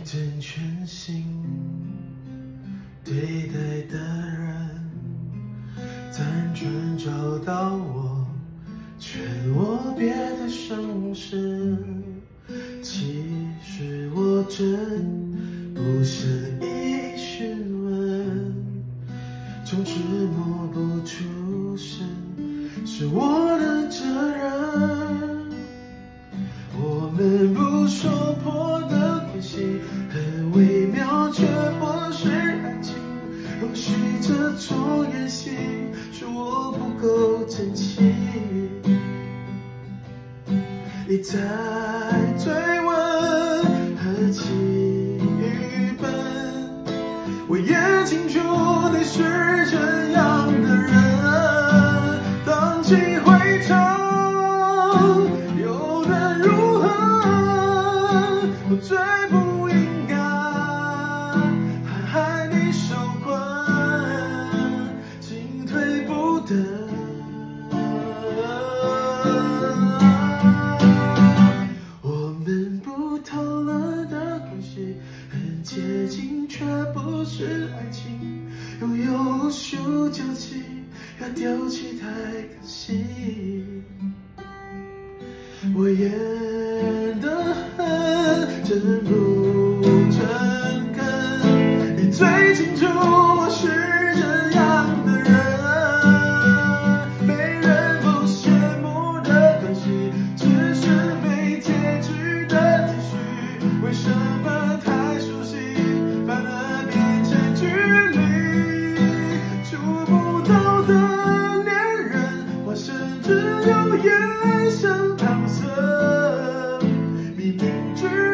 真全心对待的人，辗转找到我，劝我别再伤神。其实我真不是一询问，总是默不出声，是我的责任。我们不说破的关系很微妙，却不是爱情。容许这种演戏，是我不够真情。一再追问何其愚笨，我也清楚你是这样的人。荡气回肠，又能如何？我最不应该还害你受困，进退不得。很接近，却不是爱情。拥有无数交集，要丢弃太可惜。我演得很真不诚恳，你最清楚我是这样的人。没人不羡慕的关系，只是没结局的继续。为什么太熟悉，反而变成距离？触不到的恋人，我甚至有眼像搪塞。明明知